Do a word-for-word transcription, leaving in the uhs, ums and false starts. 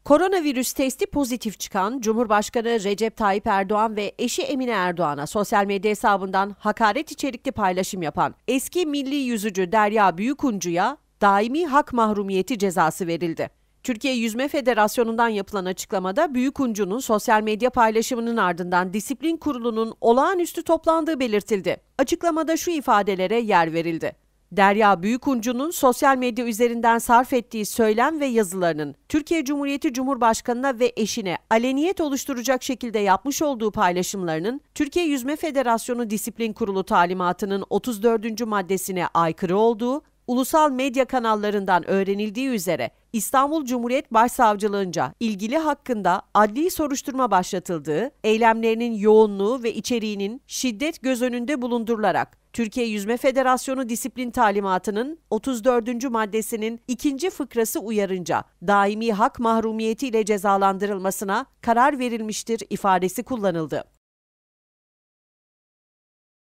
Koronavirüs testi pozitif çıkan Cumhurbaşkanı Recep Tayyip Erdoğan ve eşi Emine Erdoğan'a sosyal medya hesabından hakaret içerikli paylaşım yapan eski milli yüzücü Derya Büyükuncu'ya daimi hak mahrumiyeti cezası verildi. Türkiye Yüzme Federasyonu'ndan yapılan açıklamada Büyükuncu'nun sosyal medya paylaşımının ardından disiplin kurulunun olağanüstü toplandığı belirtildi. Açıklamada şu ifadelere yer verildi. Derya Büyükuncu'nun sosyal medya üzerinden sarf ettiği söylem ve yazılarının Türkiye Cumhuriyeti Cumhurbaşkanı'na ve eşine aleniyet oluşturacak şekilde yapmış olduğu paylaşımlarının Türkiye Yüzme Federasyonu Disiplin Kurulu talimatının otuz dördüncü maddesine aykırı olduğu, ulusal medya kanallarından öğrenildiği üzere İstanbul Cumhuriyet Başsavcılığınca ilgili hakkında adli soruşturma başlatıldığı, eylemlerinin yoğunluğu ve içeriğinin şiddet göz önünde bulundurularak Türkiye Yüzme Federasyonu Disiplin Talimatı'nın otuz dördüncü maddesinin ikinci fıkrası uyarınca daimi hak mahrumiyetiyle cezalandırılmasına karar verilmiştir ifadesi kullanıldı.